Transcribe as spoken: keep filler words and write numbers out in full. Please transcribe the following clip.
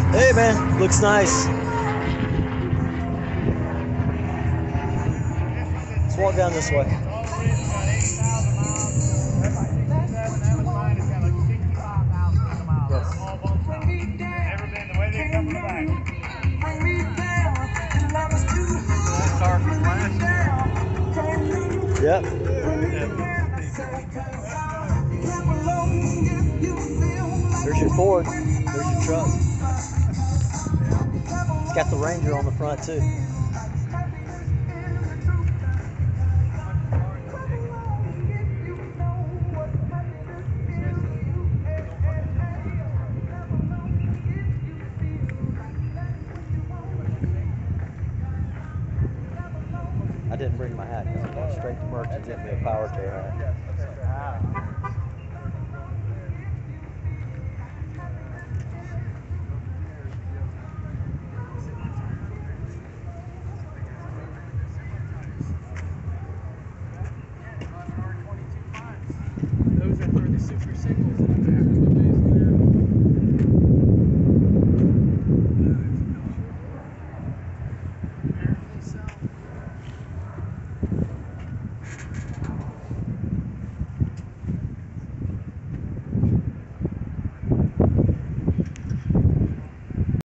Hey man, looks nice. Let's walk down this way. It's all written, got eighty thousand miles. That's like sixty-seven. That was mine. It's got like sixty-five thousand miles. Yes. They're all bone stock. Never been the way they come from the back. That car from last year. Yep. There's your Ford. There's your truck. It's got the Ranger on the front too. I didn't bring my hat because I'm going straight to Merchants. Get me a power tool hat.